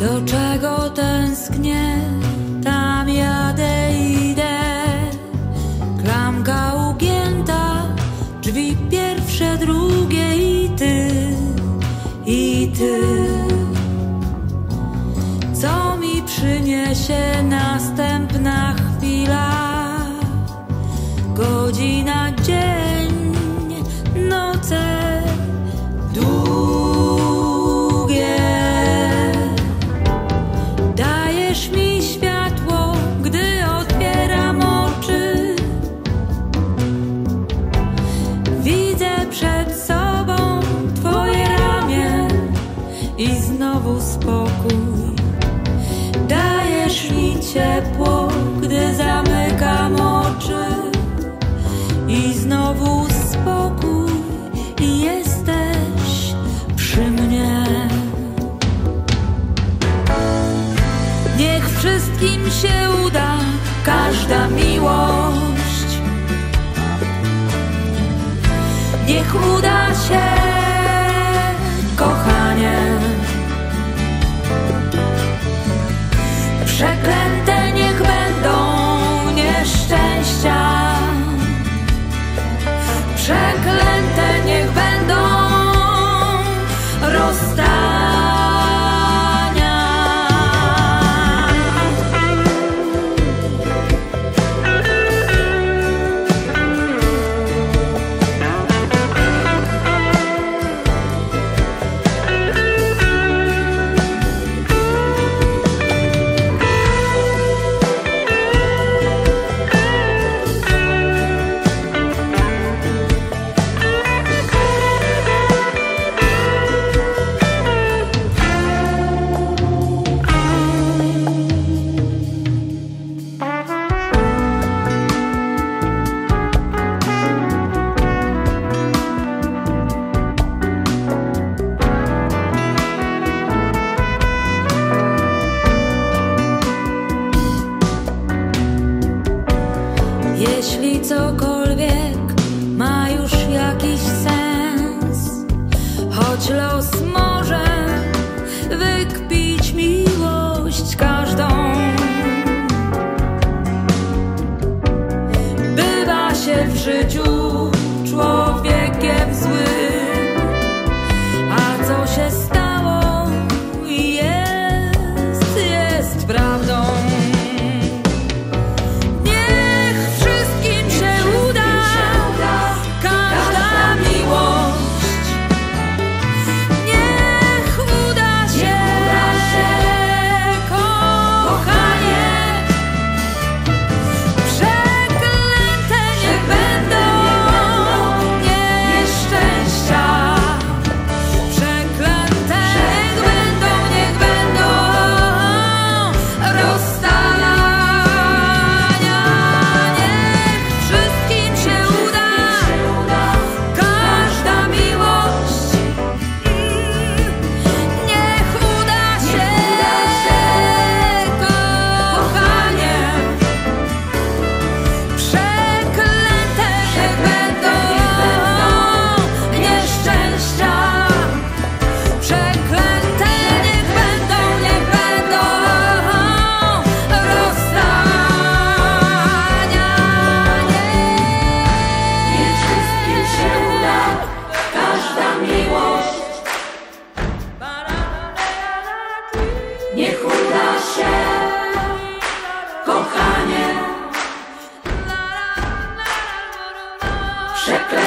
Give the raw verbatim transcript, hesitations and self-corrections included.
Do czego tęsknię, tam jadę, idę. Klamka ugięta, drzwi pierwsze, drugie i ty, i ty. Co mi przyniesie następna chwila? Godzina, dzień, noce długie. Dajesz mi światło, gdy otwieram oczy. Widzę przed sobą twoje ramię i znowu spokój. Dajesz mi ciepło, gdy zamykam oczy. I znowu spokój, i jesteś przy mnie. Niech wszystkim się uda, każda miłość. Niech uda się, kochanie. Przeklęte niech będą nieszczęścia. Przeklęte niech będą rozstania. Jeśli cokolwiek ma już jakiś sens, choć los może wykpić miłość każdą. Bywa się w życiu człowiekiem złym, a co się stało jest, jest prawdą. Niech uda się, kochanie. Przeklęte